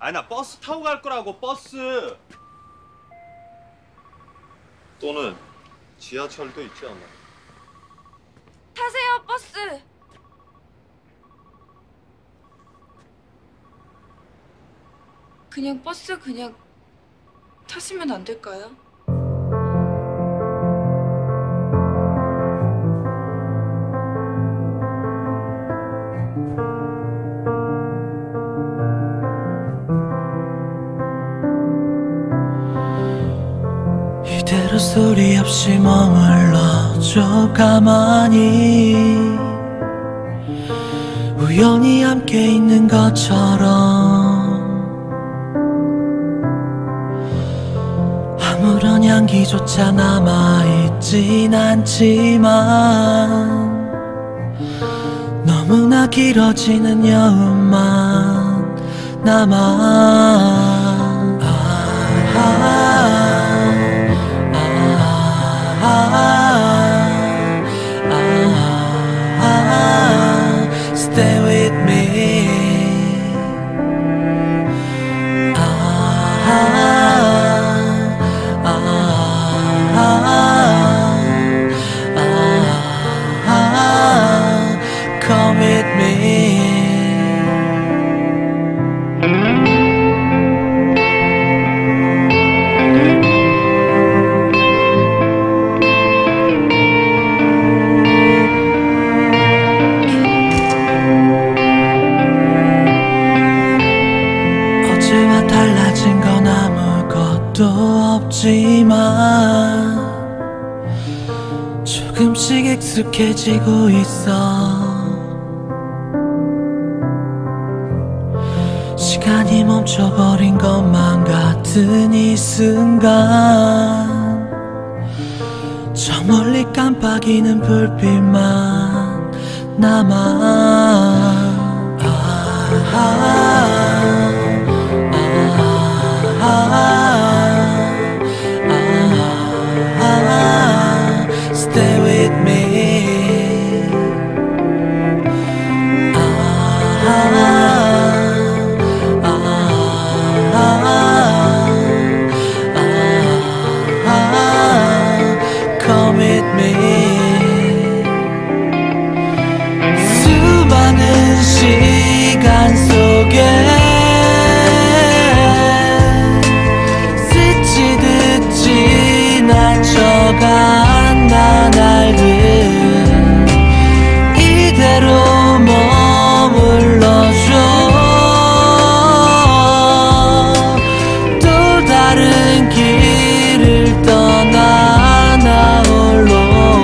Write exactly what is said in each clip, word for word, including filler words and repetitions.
아니 나 버스 타고 갈 거라고. 버스. 또는 지하철도 있지 않나? 타세요, 버스. 그냥 버스 그냥 타시면 안 될까요? 이대로 소리 없이 머물러줘 가만히 우연히 함께 있는 것처럼 아무런 향기조차 남아있진 않지만 너무나 길어지는 여운만 남아. 아, 아, 아, 아, 아, 아, stay with me. 아, 아, 아, 아, come with me. 어제와 달라진 건 아무것도 없지만 조금씩 익숙해지고 있어. 시간이 멈춰버린 것만 같은 이 순간 저 멀리 깜빡이는 불빛만 남아. 아, 아, 아, 아, 아, stay with me. 아, 아, 아, 아, come with me. 수많은 시간 속에 스치듯 지나쳐간 나날들 이대로 머물러줘. 또 다른 길을 떠나 나 홀로.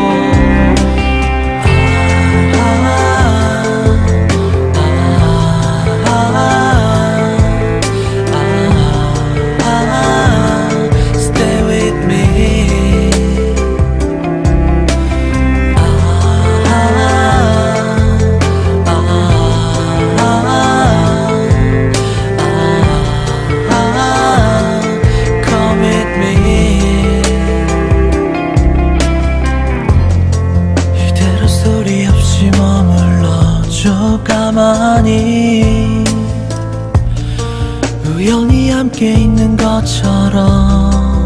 아, 아, 아, 아, stay with me. 아, 아, 아, come with me. 이대로 소리 없이 머물러줘 가만히 우연히 함께 있는 것처럼